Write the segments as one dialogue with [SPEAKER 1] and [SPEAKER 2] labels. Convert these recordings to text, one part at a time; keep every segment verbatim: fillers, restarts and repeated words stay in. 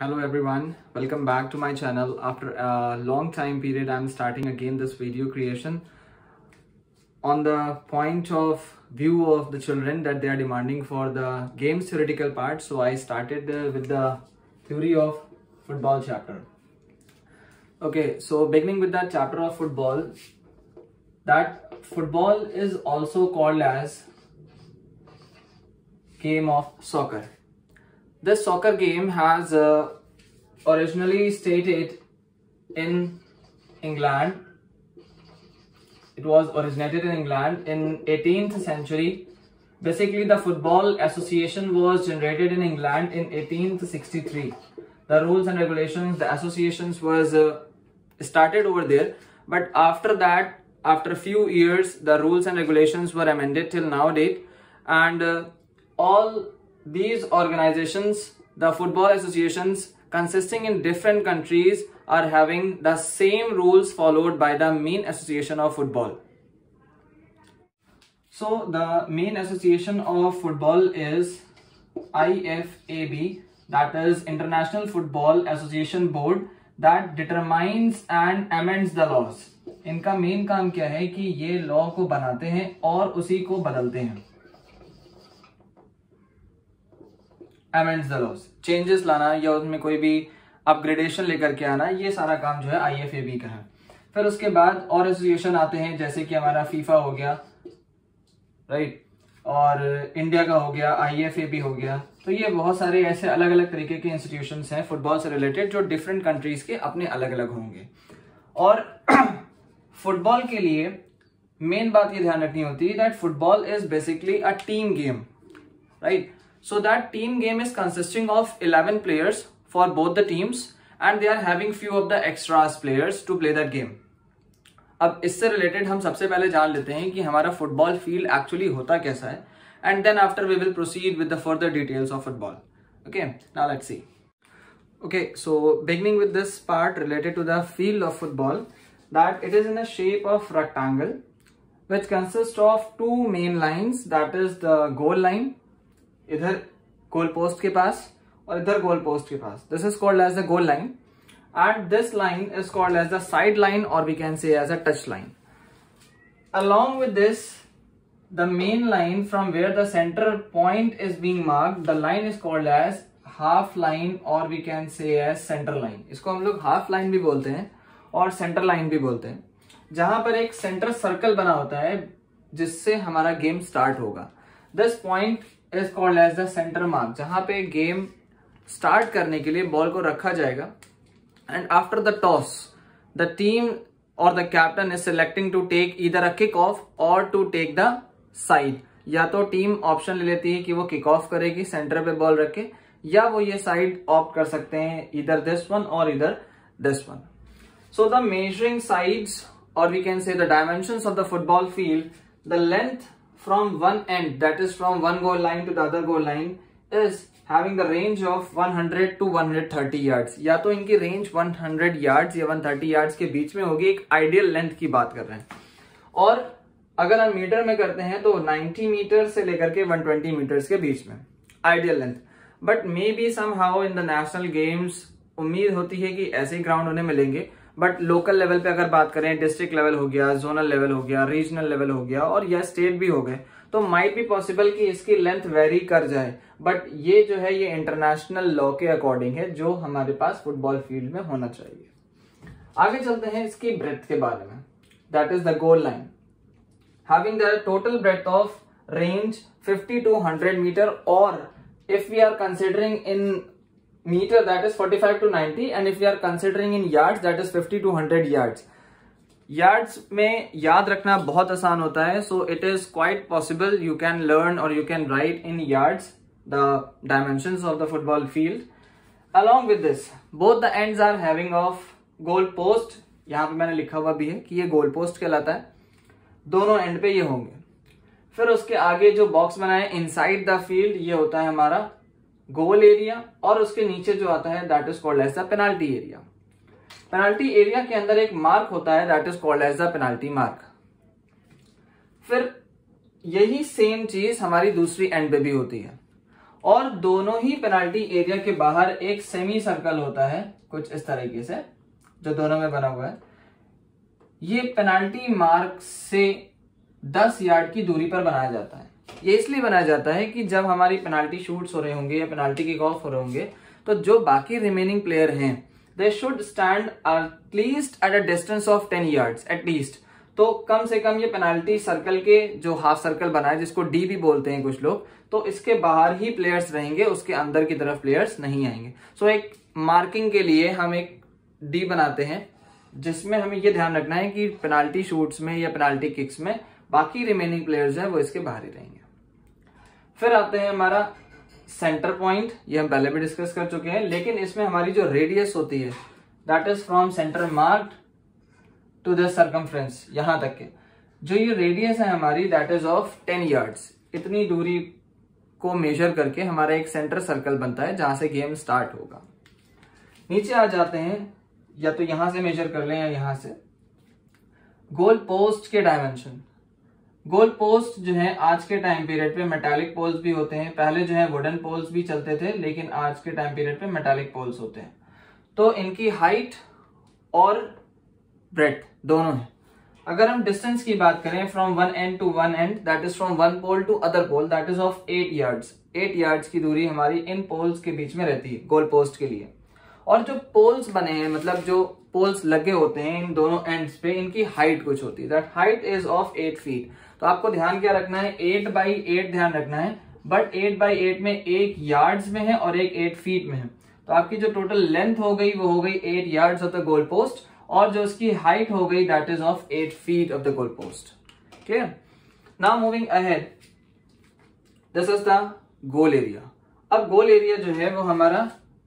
[SPEAKER 1] Hello everyone, welcome back to my channel. After a long time period, I'm starting again this video creation on the point of view of the children that they are demanding for the games theoretical part. So I started uh, with the theory of football chapter. Okay, so beginning with that chapter of football, that football is also called as game of soccer. This soccer game has uh, originally stated in England. It was originated in England in eighteenth century. Basically, the Football Association was generated in England in eighteen sixty-three. The rules and regulations, the associations was uh, started over there. But after that, after a few years, the rules and regulations were amended till nowadays. And uh, all these organizations, the football associations consisting in different countries, are having the same rules followed by the main association of football. So the main association of football is I F A B, that is International Football Association Board, that determines and amends the laws. इनका main काम क्या है कि ये law को बनाते हैं और उसी को बदलते हैं. Amends the laws, चेंजेस लाना या उसमें कोई भी अपग्रेडेशन लेकर के आना, ये सारा काम जो है आई एफ ए बी का है. फिर उसके बाद और एसोसिएशन आते हैं, जैसे कि हमारा फीफा हो गया, राइट, और इंडिया का हो गया, आई एफ ए बी हो गया. तो ये बहुत सारे ऐसे अलग अलग तरीके के इंस्टीट्यूशंस हैं फुटबॉल से रिलेटेड, जो डिफरेंट कंट्रीज के अपने अलग अलग होंगे. और फुटबॉल के लिए मेन बात ये ध्यान रखनी होती है that football is basically a team game, right. So that team game is consisting of eleven players for both the teams and they are having few of the extras players to play that game. अब इससे related हम सबसे पहले जान लेते हैं कि हमारा फुटबॉल फील्ड एक्चुअली होता कैसा है, and then after we will proceed with the further details of football. Okay, now let's see. Okay, so beginning with this part related to the field of football, that it is in a shape of rectangle which consists of two main lines, that is the goal line, इधर goal post के पास और इधर goal post के पास. This is called as the goal line and this line is called as the side line और we can say as a touch line. Along with this the main line from where the centre point is being marked, the line is called as half line और we can say as centre line. इसको हम लोग half line भी बोलते हैं और centre line भी बोलते हैं, जहां पर एक सेंटर सर्कल बना होता है जिससे हमारा गेम स्टार्ट होगा. This point is called as the centre mark, जहां पे गेम स्टार्ट करने के लिए बॉल को रखा जाएगा. And after the toss the team और the captain is selecting to take either a kick off और टू टेक द साइड. या तो टीम ऑप्शन ले लेती है कि वो किक ऑफ करेगी सेंटर पे बॉल रख के, या वो ये साइड ऑप्ट कर सकते हैं, इधर दिस वन और इधर this one. So the measuring sides और we can say the dimensions of the football field, the length from one end, that is from one goal line to the other goal line, is having the range of one hundred to one hundred thirty yards. या तो इनकी range one hundred yards या one hundred thirty yards के बीच में होगी. एक ideal length की बात कर रहे हैं. और अगर हम मीटर में करते हैं तो ninety मीटर से लेकर के one hundred twenty मीटर्स के बीच में ideal length. But may be somehow in the national games उम्मीद होती है कि ऐसे ही ग्राउंड उन्हें मिलेंगे. बट लोकल लेवल पे अगर बात करें, डिस्ट्रिक्ट लेवल हो गया, जोनल लेवल हो गया, रीजनल लेवल हो गया और या स्टेट भी हो गए, तो माइट बी पॉसिबल कि इसकी लेंथ वेरी कर जाए. बट ये जो है ये इंटरनेशनल लॉ के अकॉर्डिंग है जो हमारे पास फुटबॉल फील्ड में होना चाहिए. आगे चलते हैं इसकी ब्रेथ के बारे में. That is the goal line having the total breadth of range fifty to one hundred metre, और if we are considering in meter that is forty-five to ninety, and if we are considering in yards that is fifty to one hundred yards. yards में याद रखना बहुत आसान होता है, so it is quite possible you can learn or you can write in yards the dimensions of the football field. Along with this, both the ends are having of goal post. यहाँ पे मैंने लिखा हुआ भी है कि ये goal post कहलाता है, दोनों एंड पे ये होंगे. फिर उसके आगे जो बॉक्स बनाए इनसाइड द फील्ड, ये होता है हमारा गोल एरिया, और उसके नीचे जो आता है that is called as the penalty area. Penalty area के अंदर एक मार्क होता है that is called as the penalty mark. फिर यही सेम चीज हमारी दूसरी एंड पे भी होती है, और दोनों ही पेनाल्टी एरिया के बाहर एक सेमी सर्कल होता है कुछ इस तरीके से, जो दोनों में बना हुआ है। ये पेनाल्टी मार्क से दस यार्ड की दूरी पर बनाया जाता है। ये इसलिए बनाया जाता है कि जब हमारी पेनाल्टी शूट्स हो रहे होंगे या पेनाल्टी किक ऑफ हो रहे होंगे, तो जो बाकी रिमेनिंग प्लेयर हैं they should stand at least at a distance of ten yards at least. तो कम से कम ये पेनाल्टी सर्कल के जो हाफ सर्कल बना है, जिसको डी भी बोलते हैं कुछ लोग, तो इसके बाहर ही प्लेयर्स रहेंगे, उसके अंदर की तरफ प्लेयर्स नहीं आएंगे। सो so, एक मार्किंग के लिए हम एक डी बनाते हैं, जिसमें हमें ये ध्यान रखना है कि पेनाल्टी शूट्स में या पेनाल्टी किक्स में बाकी रिमेनिंग प्लेयर्स हैं वो इसके बाहर ही रहेंगे। फिर आते हैं हमारा सेंटर पॉइंट, ये हम पहले भी डिस्कस कर चुके हैं, लेकिन इसमें हमारी जो रेडियस होती है that is from centre mark to the circumference, यहां तक के जो ये रेडियस है हमारी that is of ten yards. इतनी दूरी को मेजर करके हमारा एक सेंटर सर्कल बनता है जहां से गेम स्टार्ट होगा। नीचे आ जाते हैं, या तो यहां से मेजर कर लें या यहां से। गोल पोस्ट के डायमेंशन, गोल पोस्ट जो है आज के टाइम पीरियड पे मेटालिक पोल्स भी होते हैं, पहले जो है वुडन पोल्स भी चलते थे, लेकिन आज के टाइम पीरियड पे मेटालिक पोल्स होते हैं। तो इनकी हाइट और ब्रेड्थ दोनों है। अगर हम डिस्टेंस की बात करें from one end to one end that is from one pole to other pole that is of eight yards. Eight yards की दूरी हमारी इन पोल्स के बीच में रहती है गोल पोस्ट के लिए। और जो पोल्स बने हैं, मतलब जो पोल्स लगे होते हैं इन दोनों एंड्स पे, इनकी हाइट कुछ होती है, that height is of eight feet. तो आपको ध्यान क्या रखना है, एट बाई एट ध्यान रखना है, बट एट बाई एट में एक यार्ड्स में है और एक एट फीट में है। तो आपकी जो टोटल लेंथ हो गई वो हो गई eight yards of the goal post, और जो उसकी हाइट हो गई that is of eight feet of the goal post. Clear? Now moving ahead, this is the goal area. अब गोल एरिया जो है वो हमारा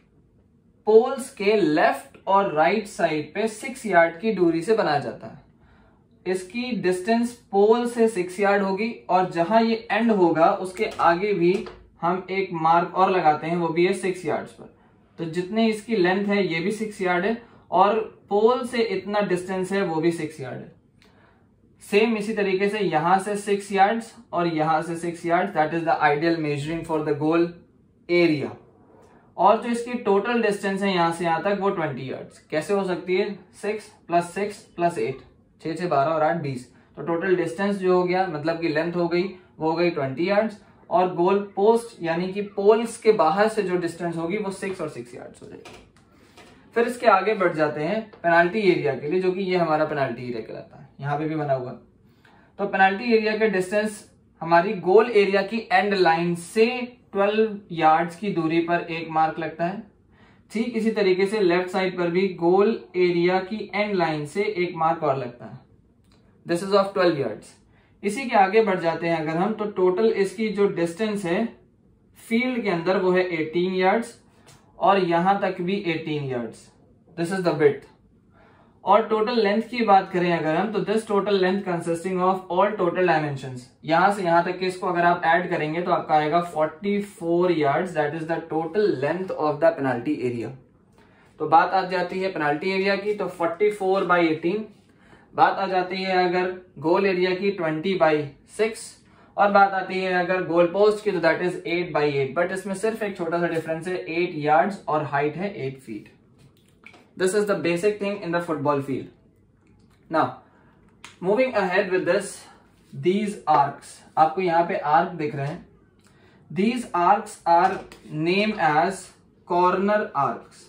[SPEAKER 1] पोल्स के लेफ्ट और राइट साइड पे सिक्स यार्ड की दूरी से बनाया जाता है। इसकी डिस्टेंस पोल से सिक्स यार्ड होगी, और जहां ये एंड होगा उसके आगे भी हम एक मार्क और लगाते हैं, वो भी है सिक्स यार्ड्स पर। तो जितने इसकी लेंथ है ये भी सिक्स यार्ड है, और पोल से इतना डिस्टेंस है वो भी सिक्स यार्ड है। सेम इसी तरीके से यहां से सिक्स यार्ड्स और यहां से six yards, that is the ideal measuring for the goal area. और जो इसकी टोटल डिस्टेंस है यहां से यहां तक वो ट्वेंटी यार्ड्स। कैसे हो सकती है? Six plus six plus eight, छह छह बारह और आठ बीस। तो टोटल डिस्टेंस जो हो गया, मतलब कि लेंथ हो गई, वो हो गई ट्वेंटी यार्ड्स, और गोल पोस्ट यानी कि पोल्स के बाहर से जो डिस्टेंस होगी वो सिक्स और सिक्स यार्ड्स हो जाएगी। फिर इसके आगे बढ़ जाते हैं पेनाल्टी एरिया के लिए, जो कि ये हमारा पेनाल्टी एरिया कहलाता है, यहाँ पे भी बना हुआ। तो पेनाल्टी एरिया के डिस्टेंस हमारी गोल एरिया की एंड लाइन से ट्वेल्व यार्ड्स की दूरी पर एक मार्क लगता है। ठीक इसी तरीके से लेफ्ट साइड पर भी गोल एरिया की एंड लाइन से एक मार्क और लगता है, this is of twelve yards. इसी के आगे बढ़ जाते हैं अगर हम, तो टोटल इसकी जो डिस्टेंस है फील्ड के अंदर वो है एटीन यार्ड्स, और यहां तक भी eighteen yards, this is the width. और टोटल लेंथ की बात करें अगर हम, तो this total length consisting of all total dimensions, यहां से यहां तक के इसको अगर आप ऐड करेंगे तो आपका आएगा forty four yards, that is the total length of the penalty area. तो बात आ जाती है पेनाल्टी एरिया की, तो फोर्टी फोर बाई एटीन। बात आ जाती है अगर गोल एरिया की, ट्वेंटी बाई सिक्स। और बात आती है अगर गोल पोस्ट की, तो that is eight by eight. But इसमें सिर्फ एक छोटा सा डिफरेंस है, एट यार्ड्स और हाइट है eight feet. This is the basic thing in the football field. Now, moving ahead with this, these arcs. आपको यहाँ पे arc दिख रहे हैं. These arcs are named as corner arcs.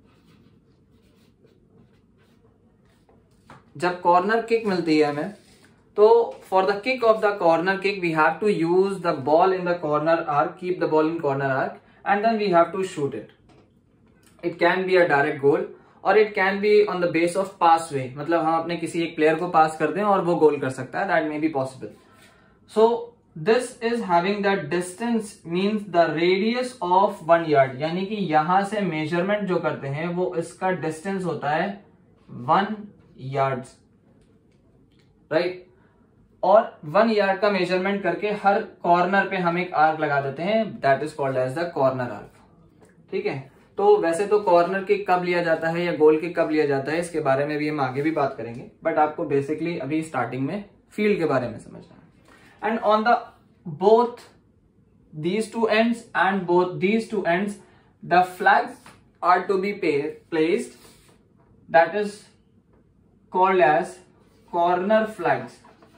[SPEAKER 1] जब corner kick मिलती है हमें, तो for the kick of the corner kick, we have to use the ball in the corner arc, keep the ball in corner arc, and then we have to shoot it. It can be a direct goal. और it can be on the base of pass way, मतलब हम अपने किसी एक player को पास कर दें और वो गोल कर सकता है, that may be possible. So this is having the distance means the radius of one yard, यानी कि यहां से मेजरमेंट जो करते हैं वो इसका डिस्टेंस होता है वन यार्ड, राइट। और वन यार्ड का मेजरमेंट करके हर कॉर्नर पे हम एक आर्क लगा देते हैं, that is called as the corner arc, ठीक है। तो वैसे तो कॉर्नर किक कब लिया जाता है या गोल किक कब लिया जाता है, इसके बारे में भी हम आगे भी बात करेंगे, बट आपको बेसिकली अभी स्टार्टिंग में फील्ड के बारे में समझना है। And on the both these two ends and both these two ends, the flags are to be placed, that is called as corner flags.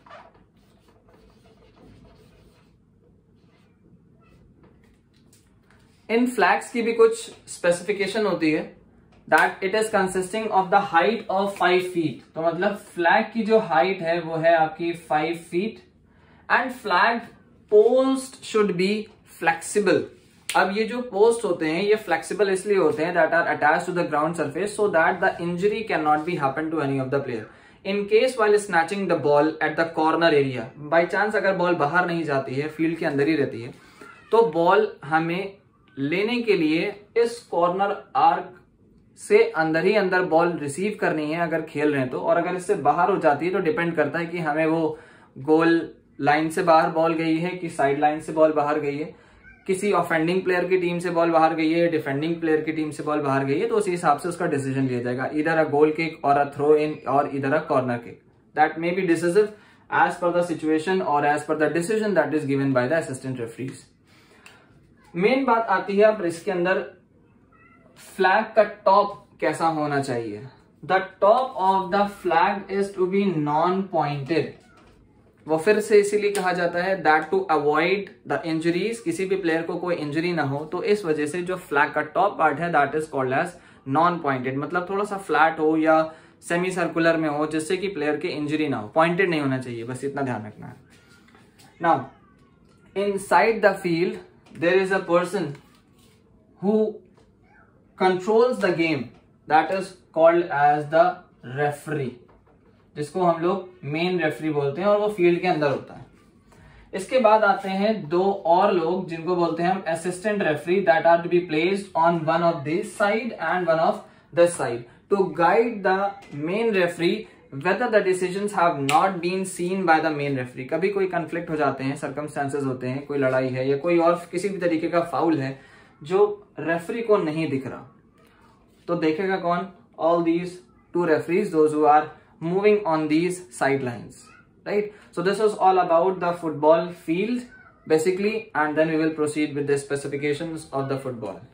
[SPEAKER 1] इन फ्लैग्स की भी कुछ स्पेसिफिकेशन होती है, that it is consisting of the height of five feet. तो मतलब flag की जो हाइट है वो है आपकी five feet and flag post should be flexible. अब ये जो पोस्ट होते हैं ये फ्लेक्सिबल इसलिए होते हैं that are attach to the ground surface so that the injury can not be happen to any of the player. In case while snatching the ball at the corner area, by chance अगर ball बाहर नहीं जाती है, field के अंदर ही रहती है, तो बॉल हमें लेने के लिए इस कॉर्नर आर्क से अंदर ही अंदर बॉल रिसीव करनी है अगर खेल रहे हैं तो. और अगर इससे बाहर हो जाती है तो डिपेंड करता है कि हमें वो गोल लाइन से बाहर बॉल गई है कि साइड लाइन से बॉल बाहर गई है, किसी ऑफेंडिंग प्लेयर की टीम से बॉल बाहर गई है, डिफेंडिंग प्लेयर की टीम से बॉल बाहर गई है, तो उसी हिसाब से उसका डिसीजन लिया जाएगा, इधर अ गोल किक और अ थ्रो इन और इधर a corner kick. That may be decisive as per the situation और as per the decision that is given by the assistant referees. Main बात आती है अब इसके अंदर फ्लैग का टॉप कैसा होना चाहिए. The top of the flag is to be non pointed. वो फिर से इसीलिए कहा जाता है that to avoid the injuries, किसी भी प्लेयर को कोई इंजरी ना हो, तो इस वजह से जो फ्लैग का टॉप पार्ट है that is called as non pointed. मतलब थोड़ा सा फ्लैट हो या सेमी सर्कुलर में हो जिससे कि प्लेयर की इंजरी ना हो, पॉइंटेड नहीं होना चाहिए, बस इतना ध्यान रखना है. Now inside the field there is a person who controls the game, that is called as the referee, जिसको हम लोग मेन रेफरी बोलते हैं और वो फील्ड के अंदर होता है. इसके बाद आते हैं दो और लोग जिनको बोलते हैं हम assistant referee, that are to be placed on one of this side and one of this side to guide the main referee whether the decisions have not been seen by the main referee. कभी कोई conflict हो जाते हैं, circumstances होते हैं, कोई लड़ाई है या कोई और किसी भी तरीके का फाउल है जो रेफरी को नहीं दिख रहा, तो देखेगा कौन? All these two referees, those who are moving on these side lines, right. So this was all about the football field basically, and then we will proceed with the specifications of the football.